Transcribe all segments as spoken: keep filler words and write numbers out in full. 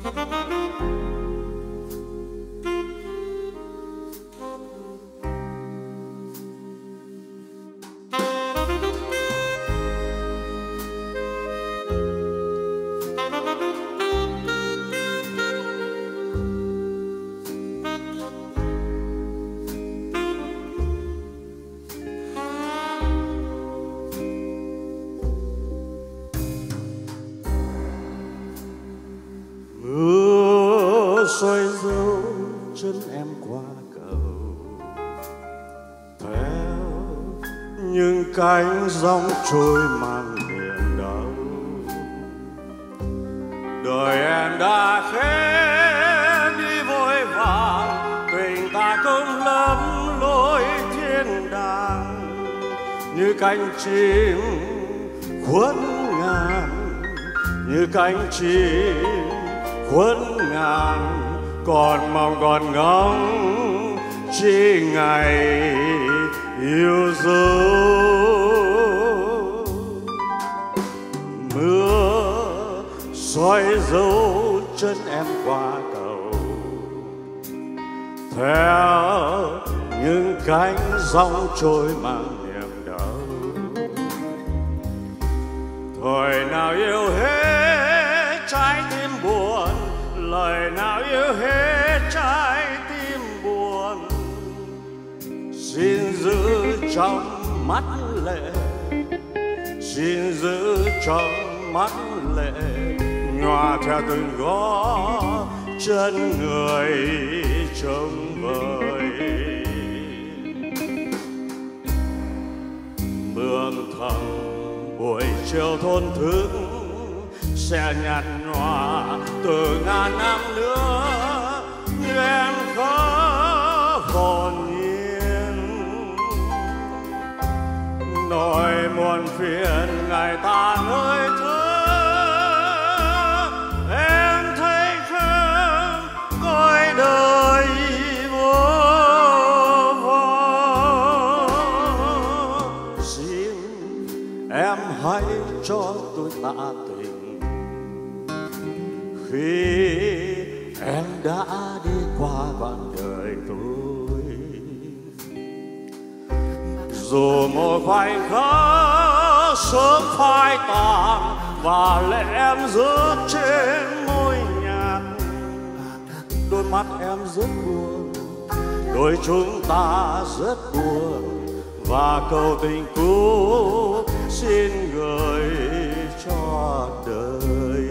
xoay dấu chân em qua cầu, theo những cánh dòng trôi mang biển đau. Đời em đã khép đi vội vàng, tình ta cũng lắm lối thiên đàng. Như cánh chim khuất ngàn, như cánh chim khuất ngàn, còn mong còn ngóng chỉ ngày yêu dấu. Mưa xoay dấu chân em qua cầu, theo những cánh dòng trôi mang niềm đau. Thời nào yêu hết trái tim buồn, lời nào yêu hết trái tim buồn. Xin giữ trong mắt lệ, xin giữ trong mắt lệ, nhòa theo từng gót chân người trông vời. Mương thầm buổi chiều thôn thức sẽ nhạt nhòa từ ngàn năm nữa, như em khó hồn nhiên. Nỗi muôn phiền ngày ta nơi thơ, em thấy không coi đời vô vọng. Xin em hãy cho tôi tạ tình khi em đã đi qua quãng đời tôi. Dù một khoảnh khắc sớm phai tàn và lệ em rớt trên môi nhạt, đôi mắt em rất buồn, đôi chúng ta rất buồn, và câu tình cũ xin gửi cho đời.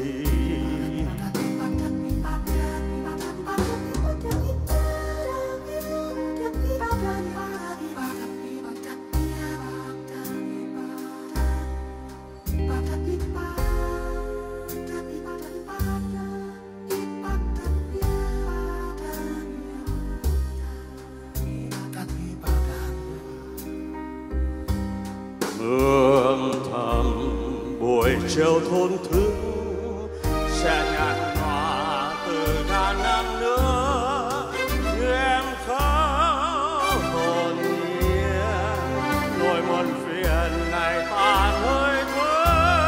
Mương thầm buổi chiều thôn thức sẽ nhạt nhòa từ ngàn năm nữa, như em khóc hồn nhiên. Nỗi muôn phiền ngày ta hơi thơ,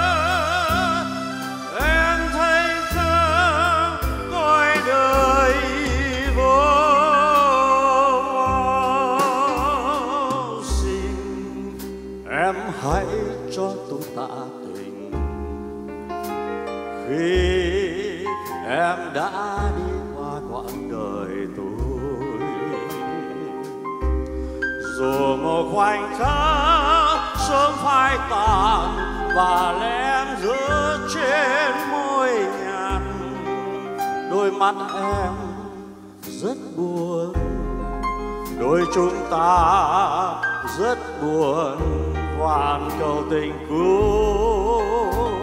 em thấy không coi đời vô vọng. Xin em hãy cho tôi tạ tình khi em đã đi qua quãng đời tôi. Dù một khoảnh khắc sớm phai tàn và lệ em rớt trên môi nhạt, đôi mắt em rất buồn, đôi chúng ta rất buồn, vạn câu tình cũ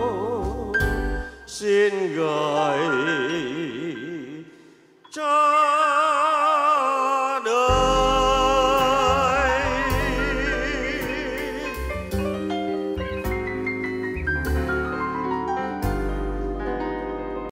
xin gửi cho